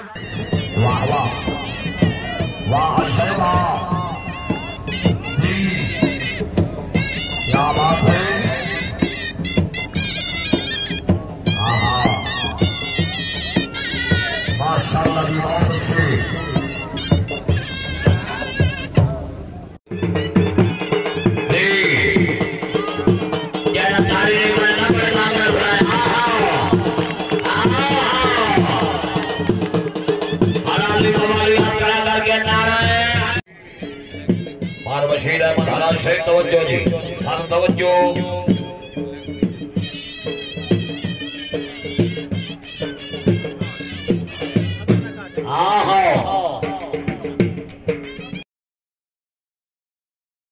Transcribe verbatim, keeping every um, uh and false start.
वाह वाह वाह जय वाह जी, क्या बात है। हाँ माशाअल्लाह जी, बहुत अच्छे। बशीर अहमद हरान शेख तवज्जो जी, सर तवज्जो। हाँ हाँ